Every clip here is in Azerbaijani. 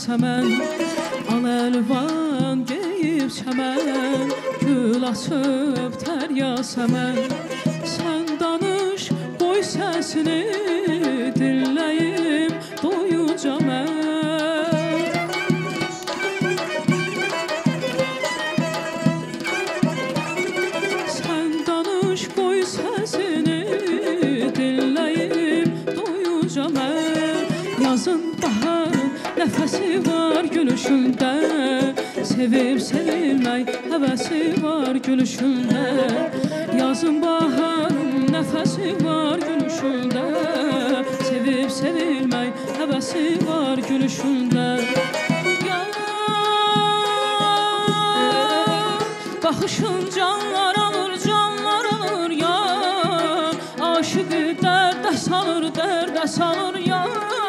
yasəmən, al əlvan geyib çəmən, gül açıb tər yasəmən. Sən danış, qoy səsini, dinləyim doyuca mən. Yazın baharın nəfəsi var gülüşündə, sevib sevilmək həvəsi var gülüşündə. Yazın baharın nəfəsi var gülüşündə, sevib sevilmək həvəsi var gülüşündə. Baxışın canlar alır, canlar alır ya, aşıqı dərdə salır, dərdə salır ya.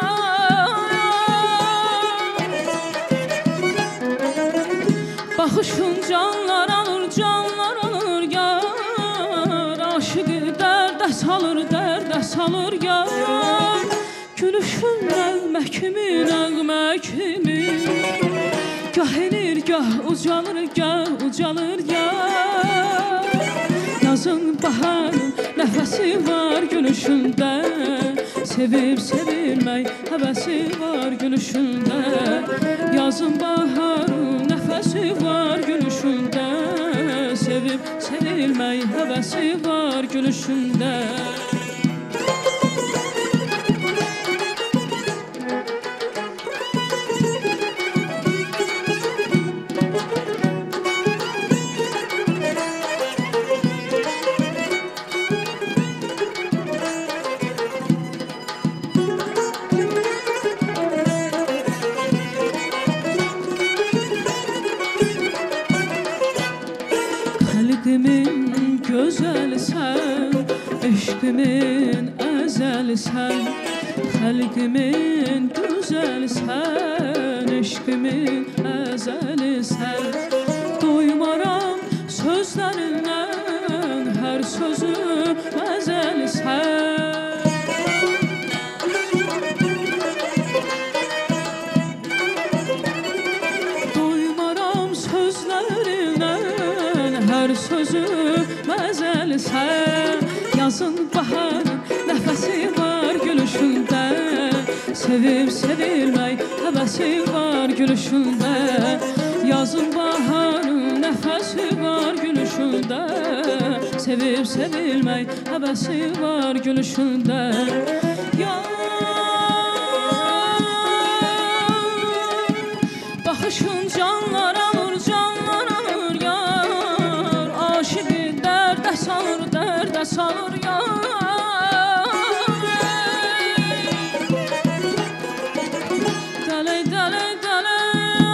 Baxışın canlar alır, canlar alır yar, aşıqı dərdə salır, dərdə salır yar. Gülüşün nəğmə kimi, nəğmə kimi, gah enir, gah ucalır, gah ucalır yar. Yazın baharın nəfəsi var gülüşündə, sevib sevilmək həvəsi var gülüşündə. Yazın baharın nəfəsi var gülüşündə, sevib sevilmək həvəsi var gülüşündə. Xəlqimin gözəlsən, eşqimin əzəlsən. Xəlqimin gözəlsən, eşqimin əzəlsən. Doymaram sözlərindən, hər sözü məzəlsən. Doymaram sözlərindən, hər sözü məzəlsən. Yazın baharın nəfəsi var gülüşündə, sevib sevilmək həvəsi var gülüşündə. Yazın baharın nəfəsi var gülüşündə, sevib sevilmək həvəsi var gülüşündə. Baxışın canlar alır, canlar alır yar, aşıqı dərdə salır, dərdə salır yar. Dələk, dələk, dələk,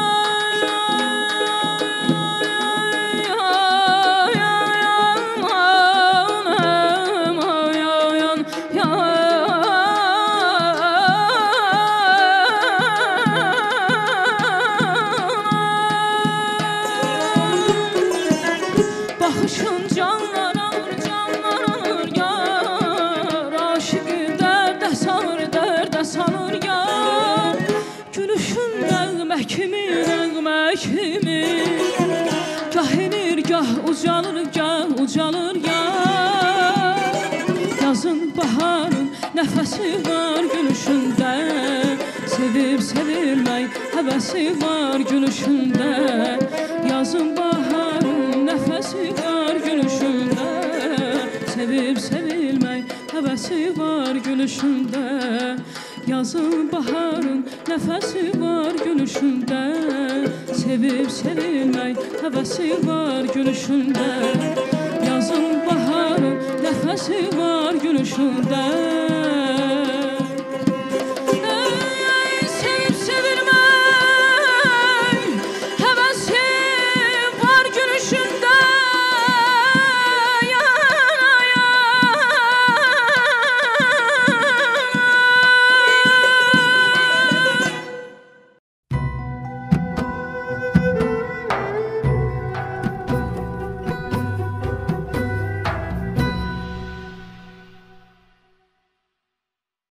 baxışın canlar alır, canlar alır yar, aşıqı dərdə salır, dərdə salır yar. Gülüşün nəğmə kimi, nəğmə kimi, gah enir, gah ucalır, gah ucalır yar. Yazın baharın nəfəsi var gülüşündə, sevib sevilmək həvəsi var gülüşündə. Yazın baharın nəfəsi var gülüşündə, sevib sevilmək həvəsi var gülüşündə. Yazın baharın nəfəsi var gülüşündə, sevib sevilmək həvəsi var gülüşündə. Yazın baharın nəfəsi var gülüşündə,